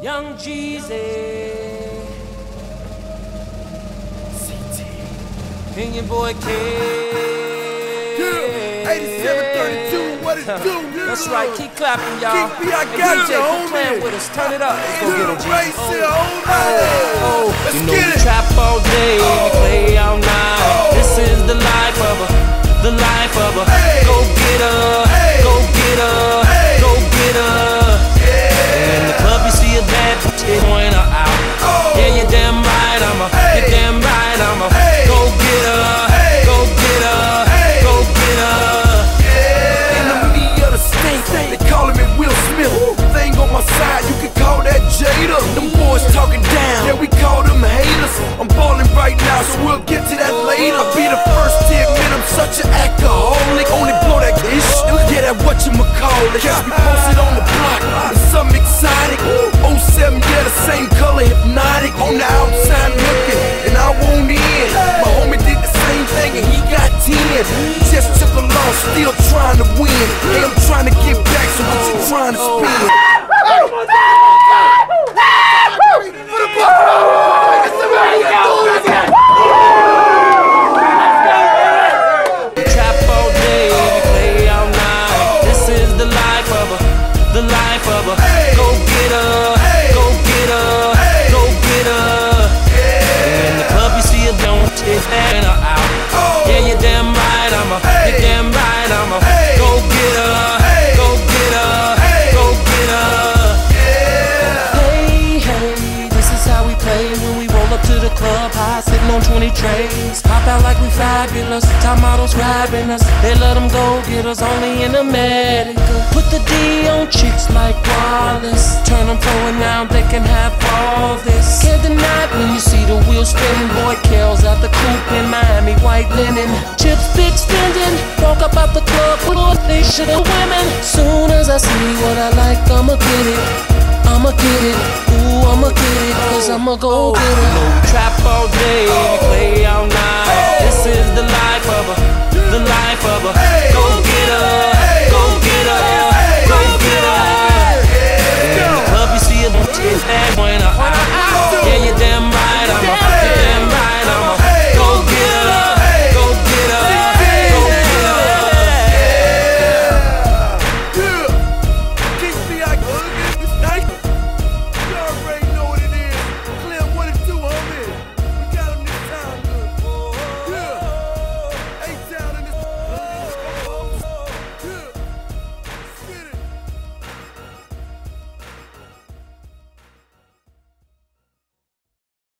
Young Jeezy, and your boy K. Yeah, 8732, what it do? That's right, keep clapping, y'all. Keep I got you, keep playing with us. Turn it up. Let's go get it, G. Let's You know get we it. trap all day, we play all night. This is the life of a, the life of a. Go get her, go get her, go get her. In the club you see a bad bitch, point her out. Yeah, you're damn right, you're damn right, go get her, go get her, go get her. Enemy of the state, they calling me Will Smith. Thing on my side, you can call that Jada. Them boys talking down, yeah, we call them haters. I'm balling right now, so we'll get to that later. I'll be the first to admit I'm such an alcoholic. Only blow that ish, yeah, that whatchamacallit. Catch me posted on the block, and something exotic. 07, yeah, the same color, hypnotic. On the outside looking, and I won't in. My homie did the same thing, and he got 10. Just took a loss, still trying to win. Hey, I'm trying to get back, so what you trying to spin? Trap all day, we play all night. This is the life of a, the life of a. Go get her, go get her, go get her. In the club you see her, don't take her out. Yeah, you're damn right, you're damn right, go get her, go get her, go get her. Hey, hey, this is how we play when we roll up to the club high, sitting on 20 trays. Pop out like we fabulous, top models grabbing us. They let them go get us only in America. Put the D on chicks like Wallace. Turn them pro and now they can have all this. Can't deny it when you see the wheel spinning. Boy Kells out the coupe in Miami, white linen. Chips big spending, walk up out the club with all they should have women. Soon as I see what I like, I'ma get it. I'ma get it, ooh, I'ma get it, cause I'ma go get it. Trap all day, we play all night.